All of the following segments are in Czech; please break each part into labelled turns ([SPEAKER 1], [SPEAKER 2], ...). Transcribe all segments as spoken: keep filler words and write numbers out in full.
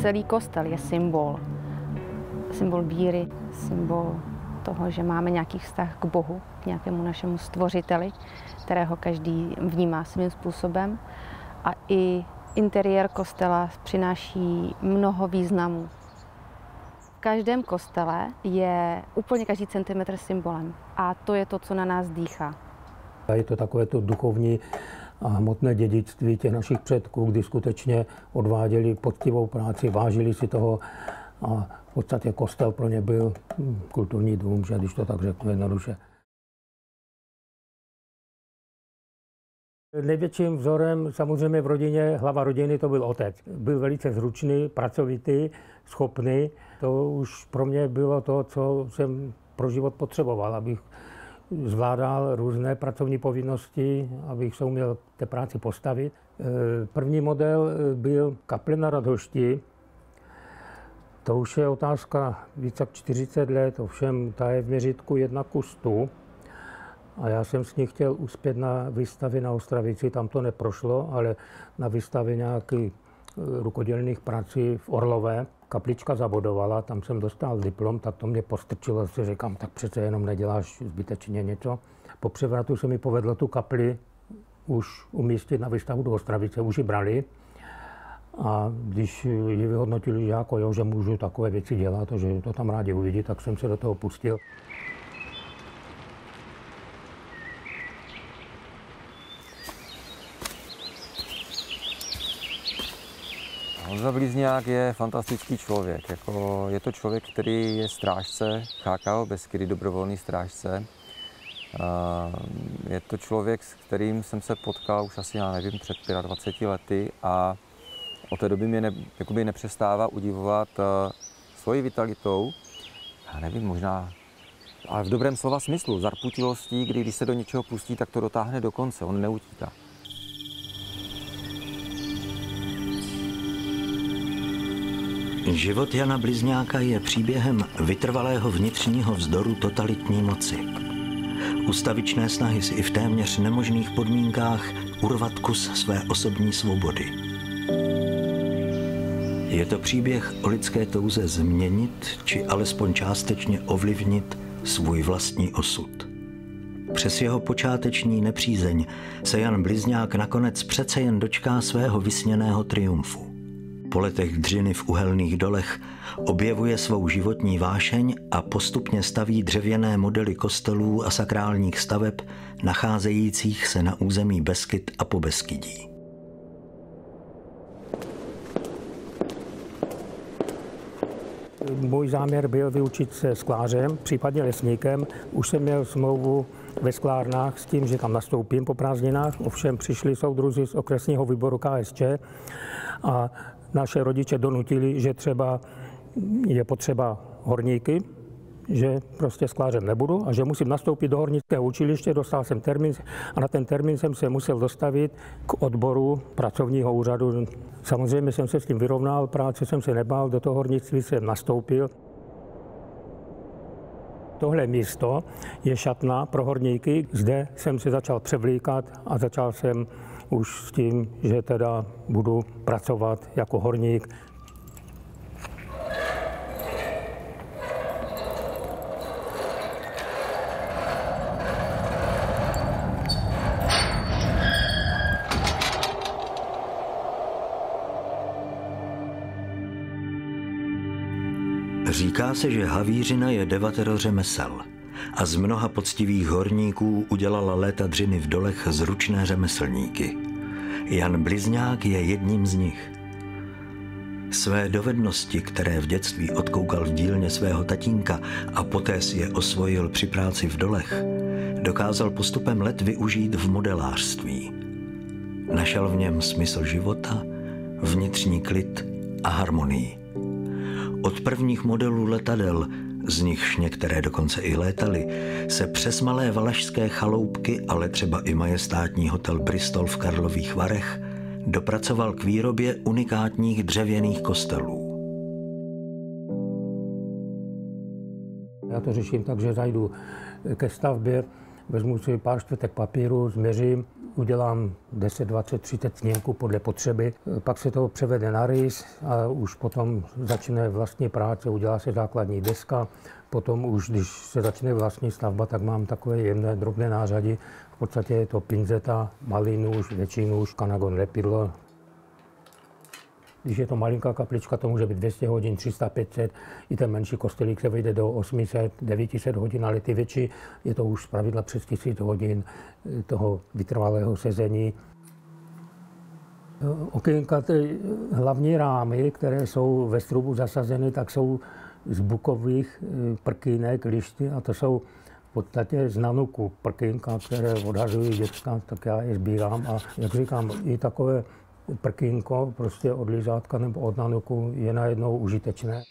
[SPEAKER 1] celý kostel je symbol. Symbol víry, symbol toho, že máme nějaký vztah k Bohu, k nějakému našemu stvořiteli, kterého každý vnímá svým způsobem. A i interiér kostela přináší mnoho významů. V každém kostele je úplně každý centimetr symbolem a to je to, co na nás dýchá.
[SPEAKER 2] A je to takové to duchovní a hmotné dědictví těch našich předků, kdy skutečně odváděli poctivou práci, vážili si toho a v podstatě kostel pro ně byl kulturní dům, že když to tak řeknu jednoduše. Největším vzorem samozřejmě v rodině, hlava rodiny, to byl otec. Byl velice zručný, pracovitý, schopný. To už pro mě bylo to, co jsem pro život potřeboval, abych zvládal různé pracovní povinnosti, abych se uměl té práci postavit. První model byl kaple na Radhošti. To už je otázka více jak čtyřicet let, ovšem ta je v měřítku jedna ku stu. A já jsem s ní chtěl uspět na výstavě na Ostravici, tam to neprošlo, ale na výstavě nějakých rukodělných prací v Orlové. Kaplička zabodovala, tam jsem dostal diplom, tak to mě postrčilo, si říkám, tak přece jenom neděláš zbytečně něco. Po převratu se mi povedlo tu kapli už umístit na výstavu do Ostravice, už ji brali. A když ji vyhodnotili, že, jako jo, že můžu takové věci dělat, že to tam rádi uvidí, tak jsem se do toho pustil.
[SPEAKER 3] Honza Blizňák je fantastický člověk. Jako je to člověk, který je strážce H K O Beskydy, dobrovolný strážce. Je to člověk, s kterým jsem se potkal už asi, já nevím, před dvaceti pěti lety a od té doby mě ne, jakoby nepřestává udivovat svojí vitalitou. Já nevím, možná, ale v dobrém slova smyslu, zarputilostí, kdy když se do něčeho pustí, tak to dotáhne do konce, on neutíká.
[SPEAKER 4] Život Jana Blizňáka je příběhem vytrvalého vnitřního vzdoru totalitní moci. Ustavičné snahy si i v téměř nemožných podmínkách urvat kus své osobní svobody. Je to příběh o lidské touze změnit, či alespoň částečně ovlivnit svůj vlastní osud. Přes jeho počáteční nepřízeň se Jan Blizňák nakonec přece jen dočká svého vysněného triumfu. Po letech dřiny v uhelných dolech objevuje svou životní vášeň a postupně staví dřevěné modely kostelů a sakrálních staveb nacházejících se na území Beskyd a Pobeskydí.
[SPEAKER 2] Můj záměr byl vyučit se sklářem, případně lesníkem. Už jsem měl smlouvu ve sklárnách s tím, že tam nastoupím po prázdninách. Ovšem přišli soudruzi z okresního výboru K S Č a naše rodiče donutili, že třeba je potřeba horníky, že prostě sklářem nebudu a že musím nastoupit do hornického učiliště. Dostal jsem termín a na ten termín jsem se musel dostavit k odboru pracovního úřadu. Samozřejmě jsem se s tím vyrovnal, práce jsem se nebál, do toho hornictví jsem nastoupil. Tohle místo je šatna pro horníky. Zde jsem se začal převlíkat a začal jsem už s tím, že teda budu pracovat jako horník.
[SPEAKER 4] Říká se, že havířina je devatero řemesel a z mnoha poctivých horníků udělala léta dřiny v dolech zručné řemeslníky. Jan Blizňák je jedním z nich. Své dovednosti, které v dětství odkoukal v dílně svého tatínka a poté si je osvojil při práci v dolech, dokázal postupem let využít v modelářství. Našel v něm smysl života, vnitřní klid a harmonii. Od prvních modelů letadel, z nichž některé dokonce i létaly, se přes malé valašské chaloupky, ale třeba i majestátní hotel Bristol v Karlových Varech, dopracoval k výrobě unikátních dřevěných kostelů.
[SPEAKER 2] Já to řeším tak, že zajdu ke stavbě vezmu si pár čtvrtek papíru, změřím, udělám deset, dvacet, třicet snímků podle potřeby, pak se to převede na rys a už potom začne vlastní práce, udělá se základní deska, potom už, když se začne vlastní stavba, tak mám takové jemné, drobné nářady, v podstatě je to pinzeta, malý nůž, větší nůž, kanagon, lepidlo. Když je to malinká kaplička, to může být dvě stě hodin, tři sta, pět set, i ten menší kostelík se vejde do osm set, devět set hodin, ale ty větší je to už zpravidla přes tisíc hodin toho vytrvalého sezení. Okénka, ty hlavní rámy, které jsou ve strubu zasazeny, tak jsou z bukových prkýnek, lišty, a to jsou v podstatě z nanuku prkýnka, které odhazují děcka, tak já je sbírám a jak říkám, i takové prkínko prostě od lizátka nebo od nanuku je najednou užitečné.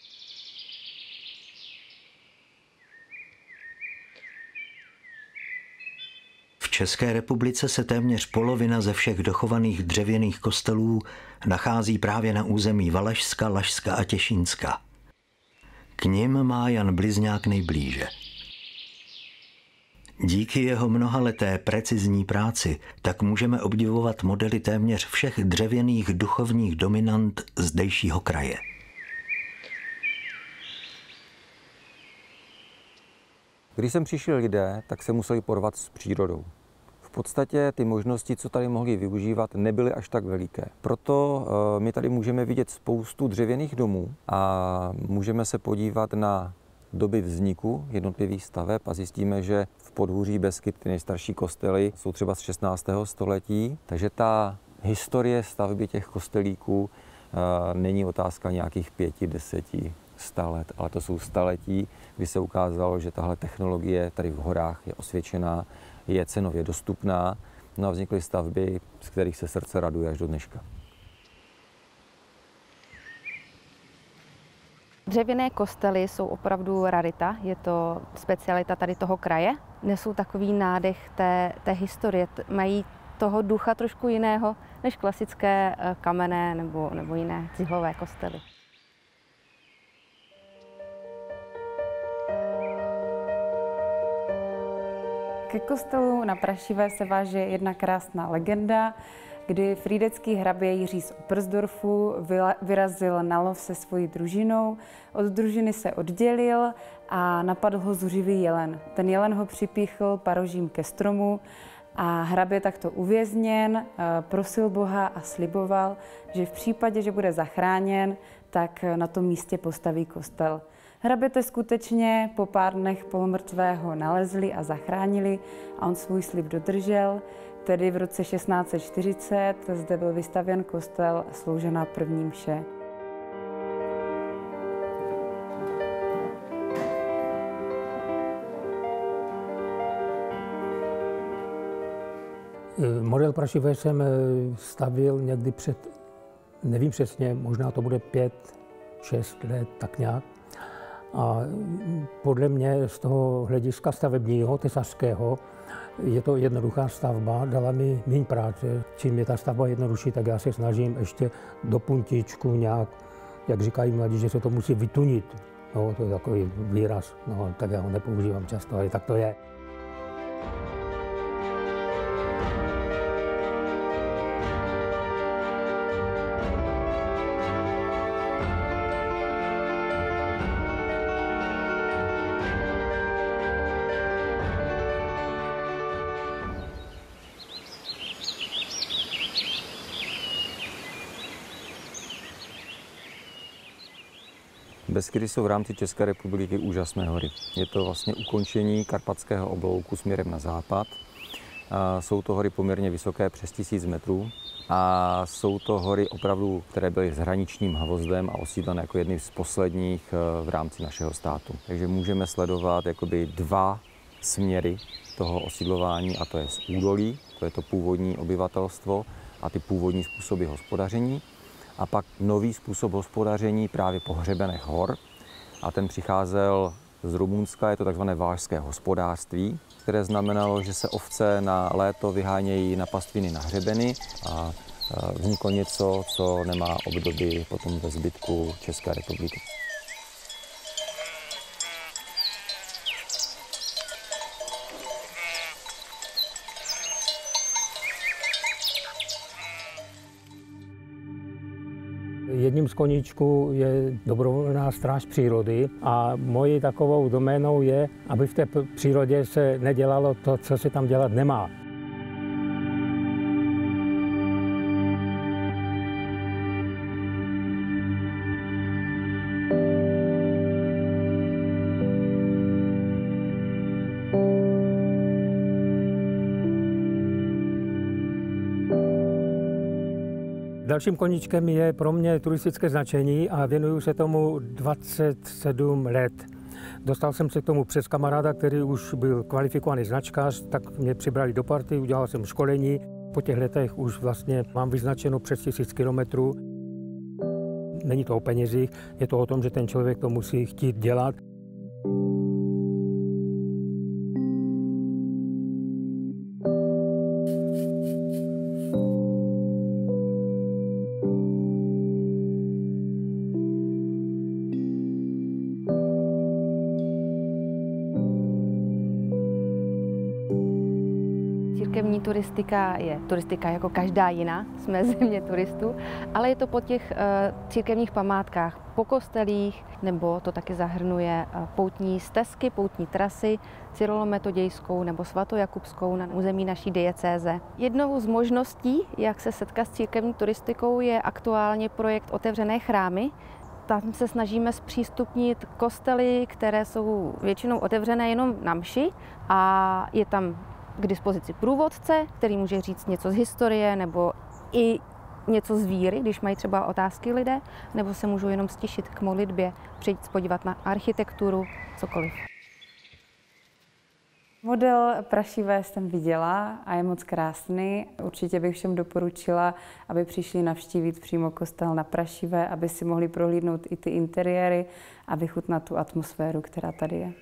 [SPEAKER 4] V České republice se téměř polovina ze všech dochovaných dřevěných kostelů nachází právě na území Valašska, Lašska a Těšínska. K nim má Jan Blizňák nejblíže. Díky jeho mnohaleté precizní práci tak můžeme obdivovat modely téměř všech dřevěných duchovních dominant zdejšího kraje.
[SPEAKER 3] Když sem přišli lidé, tak se museli porvat s přírodou. V podstatě ty možnosti, co tady mohli využívat, nebyly až tak veliké. Proto my tady můžeme vidět spoustu dřevěných domů a můžeme se podívat na doby vzniku jednotlivých staveb a zjistíme, že v podhůří Beskyt ty nejstarší kostely jsou třeba z šestnáctého století, takže ta historie stavby těch kostelíků e, není otázka nějakých pěti, deseti, sta let, ale to jsou staletí, kdy se ukázalo, že tahle technologie tady v horách je osvědčená, je cenově dostupná, no a vznikly stavby, z kterých se srdce raduje až do dneška.
[SPEAKER 1] Dřevěné kostely jsou opravdu rarita, je to specialita tady toho kraje. Nesou takový nádech té, té historie, mají toho ducha trošku jiného než klasické kamenné nebo, nebo jiné cihlové kostely.
[SPEAKER 5] Ke kostelu na Prašivé se váže jedna krásná legenda, kdy frýdecký hrabě Jiří z Oppersdorfu vyrazil na lov se svojí družinou. Od družiny se oddělil a napadl ho zuřivý jelen. Ten jelen ho připíchl parožím ke stromu a hrabě takto uvězněn, prosil Boha a sliboval, že v případě, že bude zachráněn, tak na tom místě postaví kostel. Hraběte skutečně po pár dnech polomrtvého nalezli a zachránili a on svůj slib dodržel. Tedy v roce šestnáct set čtyřicet zde byl vystavěn kostel a sloužena první mše.
[SPEAKER 2] Model Prašivé jsem stavil někdy před, nevím přesně, možná to bude pět, šest let, tak nějak. A podle mě z toho hlediska stavebního, tesařského, je to jednoduchá stavba, dala mi méně práce. Čím je ta stavba jednodušší, tak já se snažím ještě do puntíčku nějak, jak říkají mladí, že se to musí vytunit. No, to je takový výraz, no, tak já ho nepoužívám často, ale tak to je.
[SPEAKER 3] Beskydy jsou v rámci České republiky úžasné hory. Je to vlastně ukončení karpatského oblouku směrem na západ. Jsou to hory poměrně vysoké, přes tisíc metrů. A jsou to hory opravdu, které byly s hraničním hvozdem a osídlené jako jedny z posledních v rámci našeho státu. Takže můžeme sledovat jakoby dva směry toho osídlování, a to je z údolí, to je to původní obyvatelstvo a ty původní způsoby hospodaření. A pak nový způsob hospodaření právě po hřebenech hor. A ten přicházel z Rumunska, je to takzvané vážské hospodářství, které znamenalo, že se ovce na léto vyhánějí na pastviny na hřebeny a vzniklo něco, co nemá obdoby potom ve zbytku České republiky.
[SPEAKER 2] Jedním z koníčků je dobrovolná stráž přírody a mojí takovou doménou je, aby v té přírodě se nedělalo to, co se tam dělat nemá. Dalším koníčkem je pro mě turistické značení a věnuju se tomu dvacet sedm let. Dostal jsem se k tomu přes kamaráda, který už byl kvalifikovaný značkář, tak mě přibrali do party, udělal jsem školení. Po těch letech už vlastně mám vyznačeno přes tisíc kilometrů. Není to o penězích, je to o tom, že ten člověk to musí chtít dělat.
[SPEAKER 1] Církevní turistika je turistika jako každá jiná, jsme země turistů, ale je to po těch uh, církevních památkách, po kostelích, nebo to taky zahrnuje uh, poutní stezky, poutní trasy, cyrolometodějskou nebo svatojakubskou na území naší diecéze. Jednou z možností, jak se setkat s církevní turistikou, je aktuálně projekt Otevřené chrámy. Tam se snažíme zpřístupnit kostely, které jsou většinou otevřené jenom na mši a je tam k dispozici průvodce, který může říct něco z historie nebo i něco z víry, když mají třeba otázky lidé, nebo se můžou jenom stišit k modlitbě, přijít podívat na architekturu, cokoliv.
[SPEAKER 5] Model prašivé jsem viděla a je moc krásný. Určitě bych všem doporučila, aby přišli navštívit přímo kostel na Prašivé, aby si mohli prohlídnout i ty interiéry a vychutnat tu atmosféru, která tady je.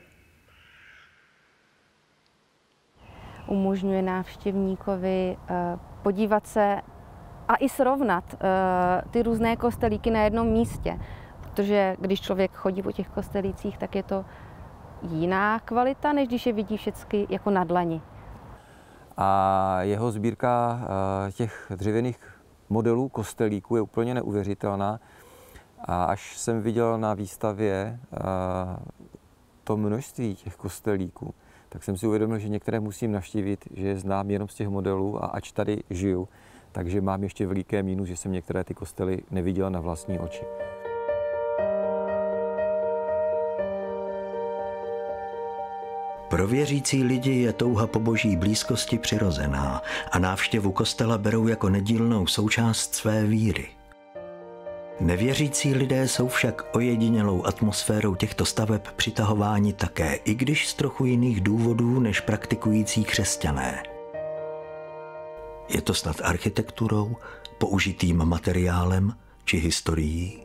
[SPEAKER 1] Umožňuje návštěvníkovi podívat se a i srovnat ty různé kostelíky na jednom místě. Protože když člověk chodí po těch kostelících, tak je to jiná kvalita, než když je vidí všechny jako na dlani.
[SPEAKER 3] A jeho sbírka těch dřevěných modelů kostelíků je úplně neuvěřitelná. A až jsem viděl na výstavě to množství těch kostelíků, tak jsem si uvědomil, že některé musím navštívit, že je znám jenom z těch modelů a ač tady žiju, takže mám ještě veliké mínus, že jsem některé ty kostely neviděl na vlastní oči.
[SPEAKER 4] Pro věřící lidi je touha po boží blízkosti přirozená a návštěvu kostela berou jako nedílnou součást své víry. Nevěřící lidé jsou však ojedinělou atmosférou těchto staveb přitahováni také, i když z trochu jiných důvodů než praktikující křesťané. Je to snad architekturou, použitým materiálem či historií?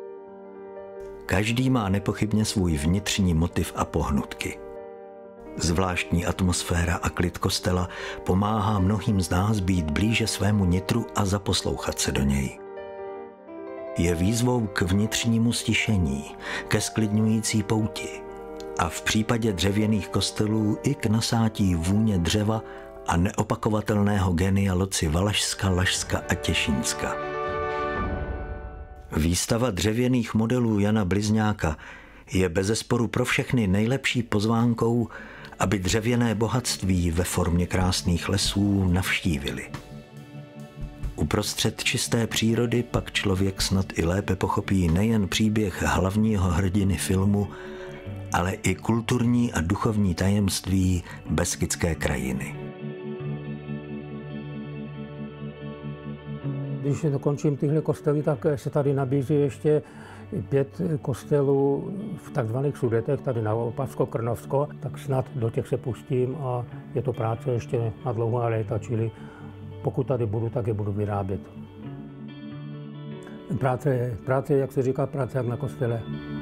[SPEAKER 4] Každý má nepochybně svůj vnitřní motiv a pohnutky. Zvláštní atmosféra a klid kostela pomáhá mnohým z nás být blíže svému nitru a zaposlouchat se do něj. Je výzvou k vnitřnímu stišení, ke sklidňující pouti a v případě dřevěných kostelů i k nasátí vůně dřeva a neopakovatelného genia loci Valašska, Lašska a Těšínska. Výstava dřevěných modelů Jana Blizňáka je bezesporu pro všechny nejlepší pozvánkou, aby dřevěné bohatství ve formě krásných lesů navštívili. Uprostřed čisté přírody pak člověk snad i lépe pochopí nejen příběh hlavního hrdiny filmu, ale i kulturní a duchovní tajemství Beskydské krajiny.
[SPEAKER 2] Když dokončím tyhle kostely, tak se tady nabízí ještě pět kostelů v takzvaných Sudetech, tady na Opavsko-Krnovsko, tak snad do těch se pustím a je to práce ještě na dlouhá léta, čili pokud tady budu, tak je budu vyrábět. Práce, práce, jak se říká, práce jak na kostele.